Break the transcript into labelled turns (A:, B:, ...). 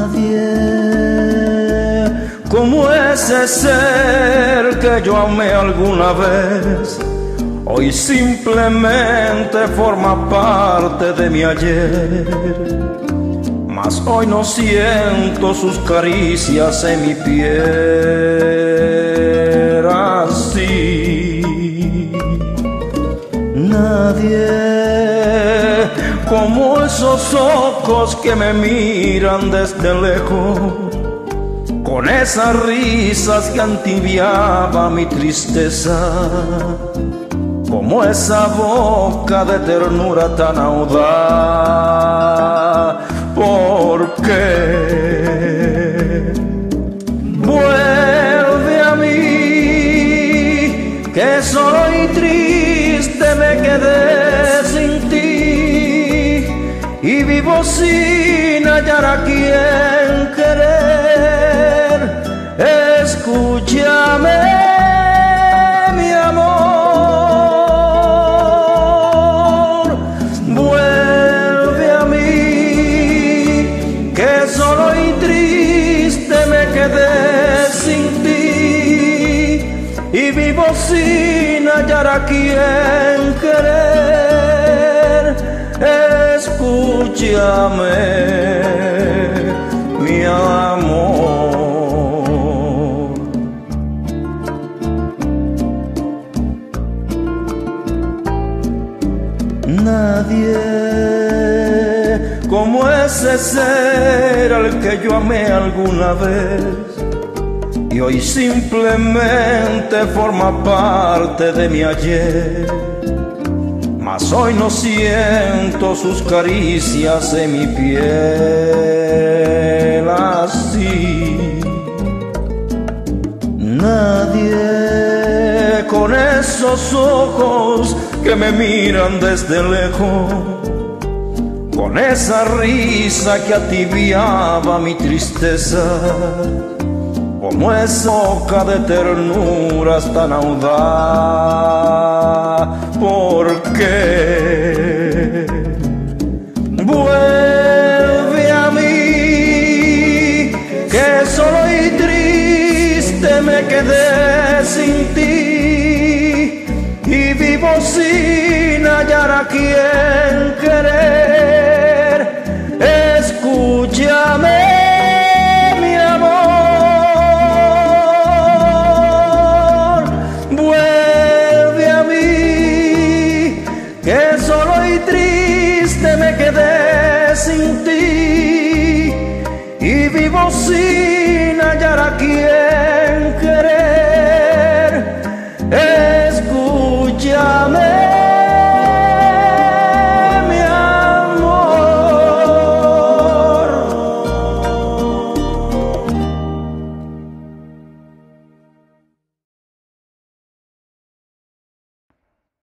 A: Nadie como ese ser que yo amé alguna vez, hoy simplemente forma parte de mi ayer. Mas hoy no siento sus caricias en mi piel así. Nadie como esos ojos que me miran desde lejos, con esas risas que entibiaba mi tristeza, como esa boca de ternura tan audaz. ¿Por qué? Vuelve a mí, que solo y triste me quedé sin ti, y vivo sin hallar a quien querer. Escúchame, mi amor, vuelve a mí, que solo y triste me quedé sin ti, y vivo sin hallar a quien querer. Escúchame, mi amor. Nadie como ese ser al que yo amé alguna vez, y hoy simplemente forma parte de mi ayer. Mas hoy no siento sus caricias en mi piel así. Nadie con esos ojos que me miran desde lejos, con esa risa que atibiaba mi tristeza, como esa boca de ternuras tan audaz. ¿Por qué? Vuelve a mí, que solo y triste me quedé sin ti, y vivo sin hallar a quien querer. Escúchame, mi amor, vuelve a mí, que solo y triste me quedé sin ti, y vivo sin hallar a quien